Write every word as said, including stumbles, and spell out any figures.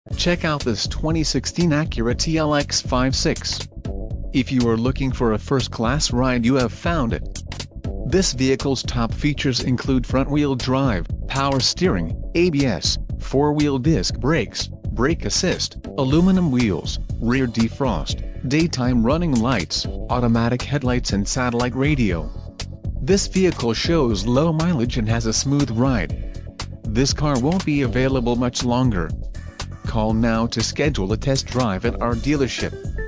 Check out this twenty sixteen Acura T L X fifty-six. If you are looking for a first-class ride, you have found it. This vehicle's top features include front-wheel drive, power steering, A B S, four-wheel disc brakes, brake assist, aluminum wheels, rear defrost, daytime running lights, automatic headlights and satellite radio. This vehicle shows low mileage and has a smooth ride. This car won't be available much longer. Call now to schedule a test drive at our dealership.